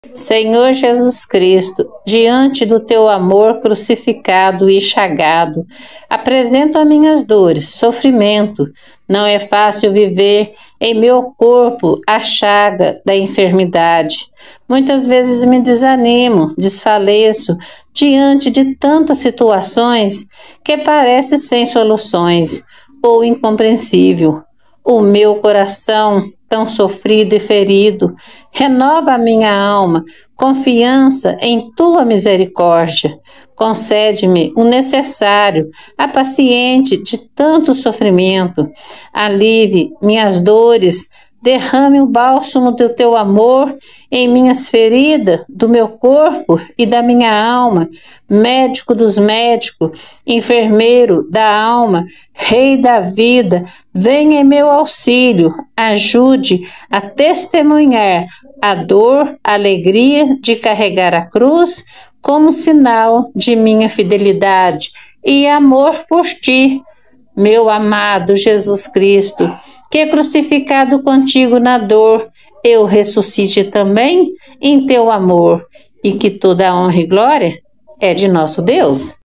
Senhor Jesus Cristo, diante do teu amor crucificado e chagado, apresento as minhas dores, sofrimento. Não é fácil viver em meu corpo a chaga da enfermidade. Muitas vezes me desanimo, desfaleço diante de tantas situações que parecem sem soluções ou incompreensível. O meu coração, tão sofrido e ferido, renova a minha alma, confiança em tua misericórdia. Concede-me o necessário, a paciente de tanto sofrimento. Alivie minhas dores, derrame o bálsamo do teu amor em minhas feridas, do meu corpo e da minha alma. Médico dos médicos, enfermeiro da alma, Rei da vida, venha em meu auxílio, ajude a testemunhar a dor, a alegria de carregar a cruz como sinal de minha fidelidade e amor por ti, meu amado Jesus Cristo, que crucificado contigo na dor, eu ressuscite também em teu amor, e que toda honra e glória é de nosso Deus.